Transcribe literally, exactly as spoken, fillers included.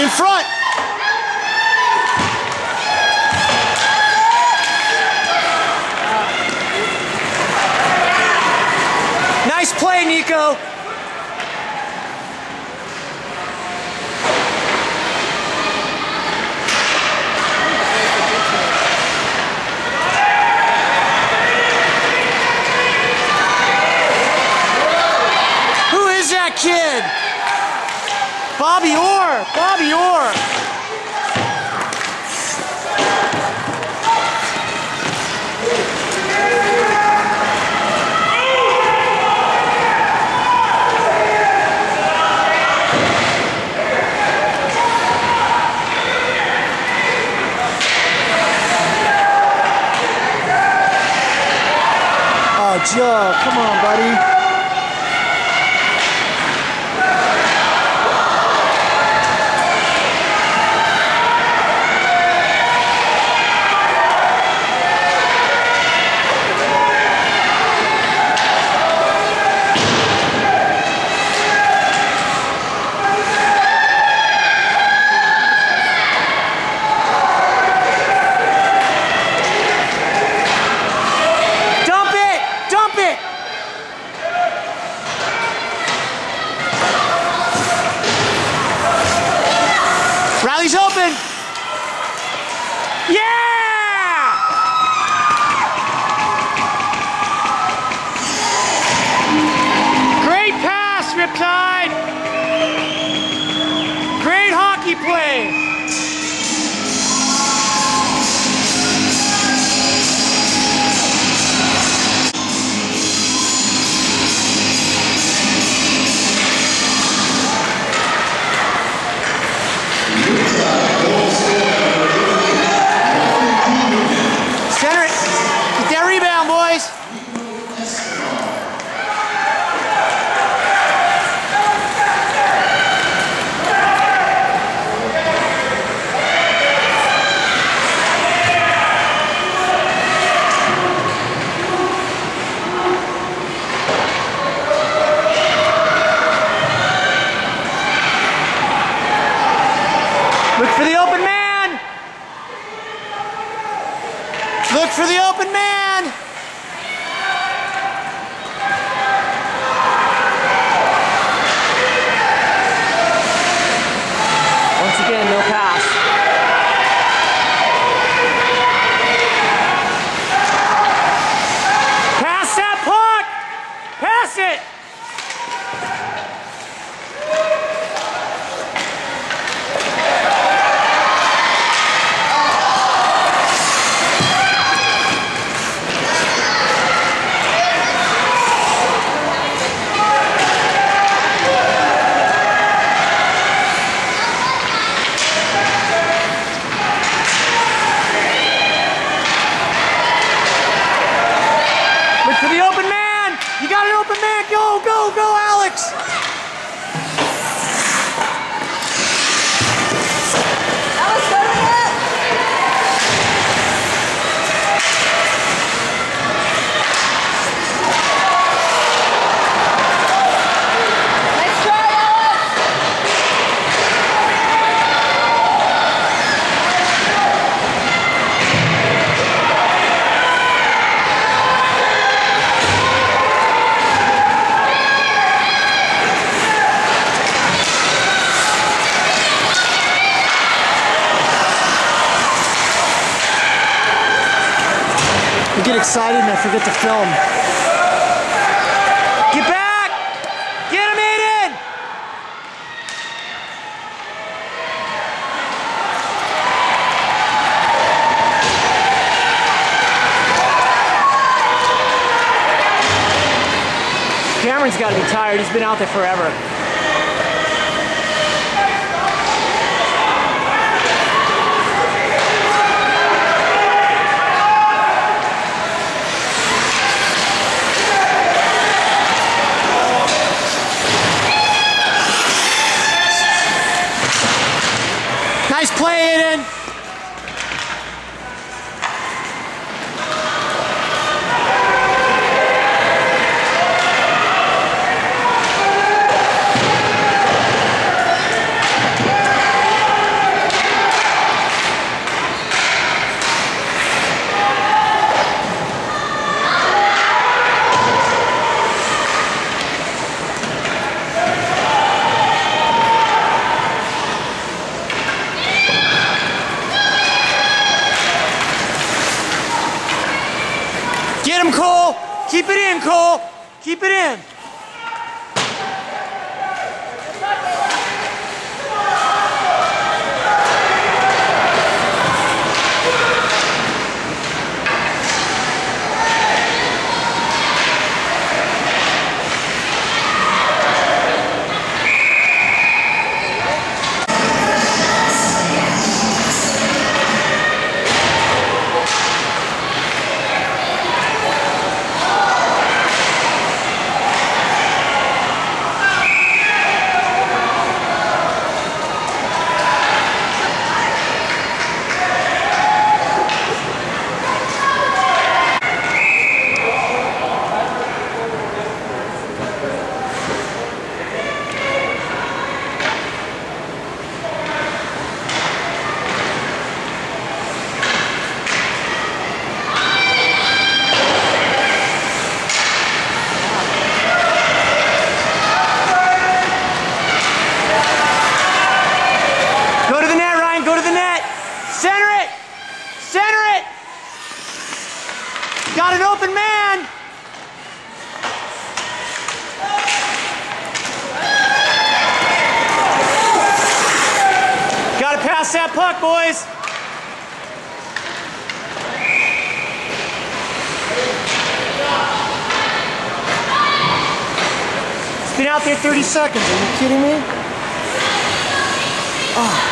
In front. Nice play, Nico. Who is that kid? Bobby Orr. Bobby Orr. Oh, Joe, come on, buddy. Riley's open. Yeah! Great pass, Riptide. Great hockey play. Center it. Get that rebound, boys. Look for the open man. Look for the open man. Once again, no pass. Pass that puck. Pass it. For the open man! You got an open man! Go, go, go, Alex! Alex, go to the net! Nice try, Alex! I get excited and I forget to film. Get back! Get him, Aiden! Cameron's got to be tired. He's been out there forever. Nice play, Aiden. Get him, Cole. Keep it in, Cole. Keep it in. Got an open man! Gotta pass that puck, boys! It's been out there thirty seconds, are you kidding me? Oh.